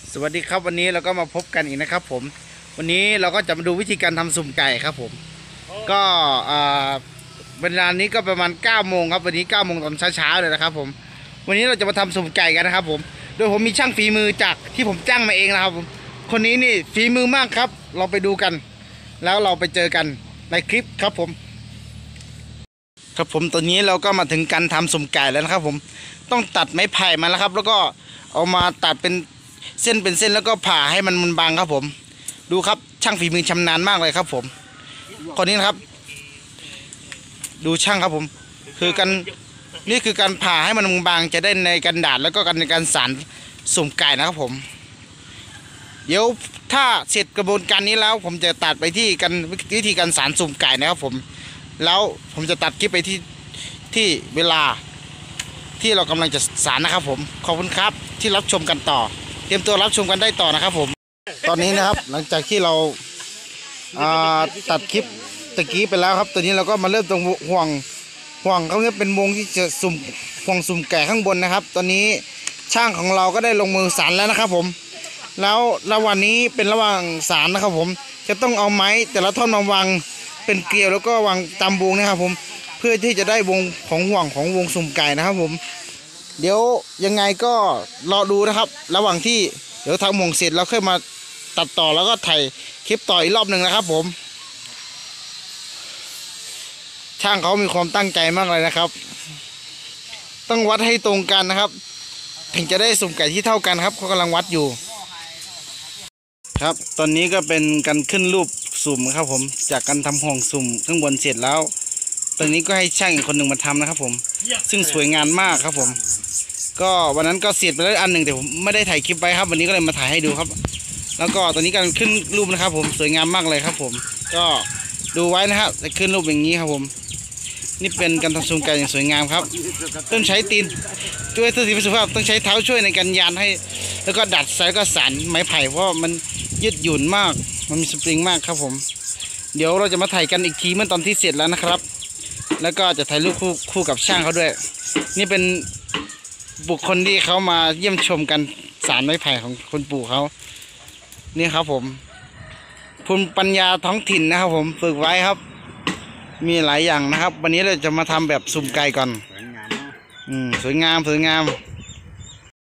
สวัสดีครับวันนี้เราก็มาพบกันอีกนะครับผมวันนี้เราก็จะมาดูวิธีการทำสุ่มไก่ครับผมก็เวลานี้ก็ประมาณ9 โมงครับวันนี้9 โมงตอนเช้าเลยนะครับผมวันนี้เราจะมาทำสุ่มไก่กันนะครับผมโดยผมมีช่างฝีมือจากที่ผมจ้างมาเองนะครับผมคนนี้นี่ฝีมือมากครับเราไปดูกันแล้วเราไปเจอกันในคลิปครับผมครับผมตอนนี้เราก็มาถึงการทำสุ่มไก่แล้วนะครับผมต้องตัดไม้ไผ่มาแล้วครับแล้วก็เอามาตัดเป็นเส้นแล้วก็ผ่าให้มันบางครับผมดูครับช่างฝีมือชำนาญมากเลยครับผมคนนี้นะครับดูช่างครับผมคือการนี่คือการผ่าให้มันบางจะได้ในการดาดแล้วก็ในการสานสุ่มไก่นะครับผมเดี๋ยวถ้าเสร็จกระบวนการนี้แล้วผมจะตัดไปที่การวิธีการสานสุ่มไก่นะครับผมแล้วผมจะตัดคลิปไปที่เวลาที่เรากำลังจะสานนะครับผมขอบคุณครับที่รับชมกันต่อเตรียมตัวรับชมกันได้ต่อนะครับผมตอนนี้นะครับหลังจากที่เราตัดคลิปตะกี้ไปแล้วครับตอนนี้เราก็มาเริ่มตรงห่วงเขาเนี่ยเป็นวงที่จะสุ่มห่วงสุ่มไก่ข้างบนนะครับตอนนี้ช่างของเราก็ได้ลงมือสานแล้วนะครับผมแล้วระหว่างนี้เป็นระหว่างสานนะครับผมจะต้องเอาไม้แต่ละท่อนมาวางเป็นเกลียวแล้วก็วางตามวงนะครับผมเพื่อที่จะได้วงของห่วงของวงสุ่มไก่นะครับผมเดี๋ยวยังไงก็รอดูนะครับระหว่างที่เดี๋ยวทำห่วงเสร็จเราค่อยมาตัดต่อแล้วก็ถ่ายคลิปต่ออีกรอบหนึ่งนะครับผมช่างเขามีความตั้งใจมากเลยนะครับต้องวัดให้ตรงกันนะครับถึงจะได้สุ่มไก่ที่เท่ากันครับเขากำลังวัดอยู่ครับตอนนี้ก็เป็นการขึ้นรูปสุ่มครับผมจากการทำห่วงสุ่มข้างบนเสร็จแล้วตอนนี้ก็ให้ช่างอีกคนหนึ่งมาทำนะครับผมซึ่งสวยงามมากครับผมก็วันนั้นก็เสร็จไปแล้วอันหนึ่งแต่ผมไม่ได้ถ่ายคลิปไว้ครับวันนี้ก็เลยมาถ่ายให้ดูครับแล้วก็ตอนนี้กำลังขึ้นรูปนะครับผมสวยงามมากเลยครับผมก็ดูไว้นะครับจะขึ้นรูปอย่างนี้ครับผมนี่เป็นการทำสุ่มไก่อย่างสวยงามครับต้องใช้ตีนช่วยเพื่อสุขภาพต้องใช้เท้าช่วยในการยันให้แล้วก็ดัดสายก็สานไม้ไผ่เพราะมันยืดหยุ่นมากมันมีสปริงมากครับผมเดี๋ยวเราจะมาถ่ายกันอีกทีเมื่อตอนที่เสร็จแล้วนะครับแล้วก็จะถ่ายรูปคู่กับช่างเขาด้วยนี่เป็นบุคคลที่เขามาเยี่ยมชมกันสานไม้ไผ่ของคุณปู่เขานี่ครับผมภูมิปัญญาท้องถิ่นนะครับผมฝึกไว้ครับมีหลายอย่างนะครับวันนี้เราจะมาทำแบบสุ่มไก่ก่อนสวยงาม